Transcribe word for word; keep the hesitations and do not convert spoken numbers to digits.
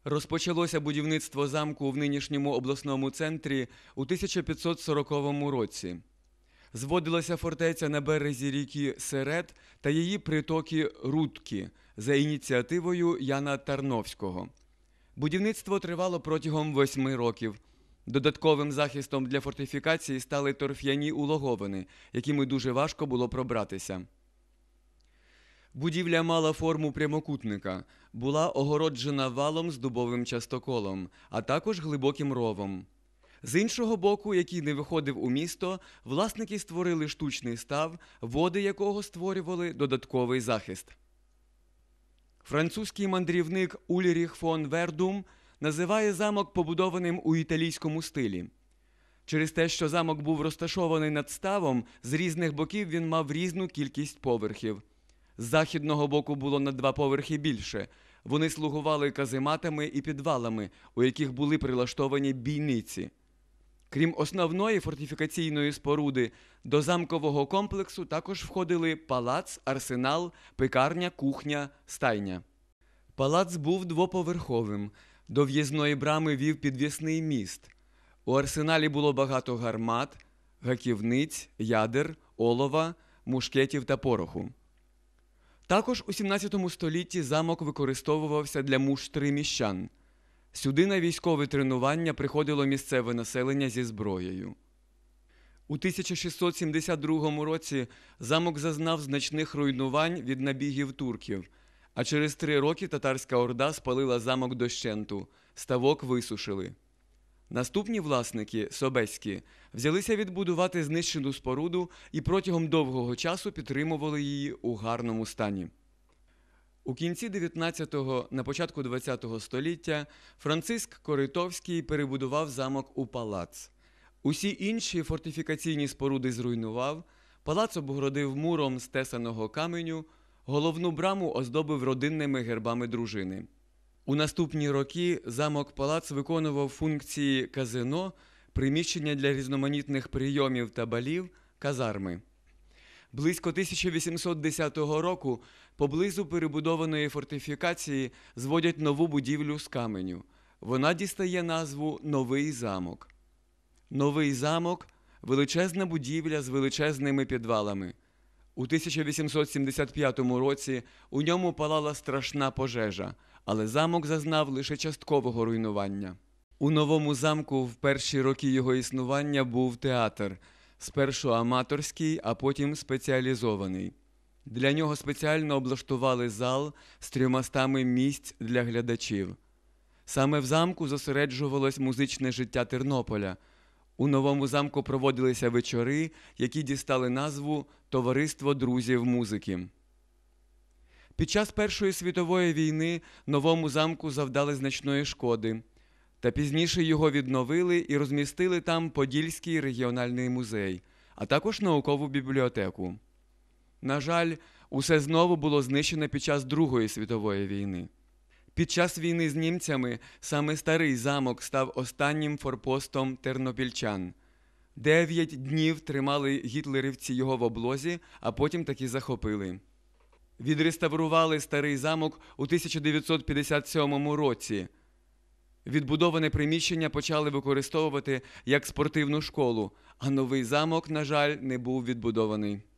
Розпочалося будівництво замку в нинішньому обласному центрі у тисяча п'ятсот сороковому році. Зводилася фортеця на березі ріки Серед та її притоки Рудки за ініціативою Яна Тарновського. Будівництво тривало протягом восьми років. Додатковим захистом для фортифікації стали торф'яні улоговини, якими дуже важко було пробратися. Будівля мала форму прямокутника, була огороджена валом з дубовим частоколом, а також глибоким ровом. З іншого боку, який не виходив у місто, власники створили штучний став, води якого створювали додатковий захист. Французький мандрівник Ульріх фон Вердум називає замок побудованим у італійському стилі. Через те, що замок був розташований над ставом, з різних боків він мав різну кількість поверхів. З західного боку було на два поверхи більше. Вони слугували казематами і підвалами, у яких були прилаштовані бійниці. Крім основної фортифікаційної споруди, до замкового комплексу також входили палац, арсенал, пекарня, кухня, стайня. Палац був двоповерховим. До в'їзної брами вів підвісний міст. У арсеналі було багато гармат, гаківниць, ядер, олова, мушкетів та пороху. Також у сімнадцятому столітті замок використовувався для муштри міщан. Сюди на військові тренування приходило місцеве населення зі зброєю. У тисяча шістсот сімдесят другому році замок зазнав значних руйнувань від набігів турків, а через три роки татарська орда спалила замок дощенту, ставок висушили. Наступні власники, собеські, взялися відбудувати знищену споруду і протягом довгого часу підтримували її у гарному стані. У кінці дев'ятнадцятого, на початку двадцятого століття Франциск Коритовський перебудував замок у палац. Усі інші фортифікаційні споруди зруйнував, палац обгородив муром з тесаного каменю, головну браму оздобив родинними гербами дружини. У наступні роки замок-палац виконував функції казино, приміщення для різноманітних прийомів та балів, казарми. Близько тисяча вісімсот десятого року поблизу перебудованої фортифікації зводять нову будівлю з каменю. Вона дістає назву «Новий замок». Новий замок – величезна будівля з величезними підвалами. У тисяча вісімсот сімдесят п'ятому році у ньому палала страшна пожежа, але замок зазнав лише часткового руйнування. У новому замку в перші роки його існування був театр, спершу аматорський, а потім спеціалізований. Для нього спеціально облаштували зал з трьомастами місць для глядачів. Саме в замку зосереджувалось музичне життя Тернополя. У новому замку проводилися вечори, які дістали назву «Товариство друзів музики». Під час Першої світової війни новому замку завдали значної шкоди, та пізніше його відновили і розмістили там Подільський регіональний музей, а також наукову бібліотеку. На жаль, усе знову було знищено під час Другої світової війни. Під час війни з німцями саме старий замок став останнім форпостом тернопільчан. Дев'ять днів тримали гітлерівці його в облозі, а потім таки захопили. Відреставрували старий замок у тисяча дев'ятсот п'ятдесят сьомому році. Відбудоване приміщення почали використовувати як спортивну школу, а новий замок, на жаль, не був відбудований.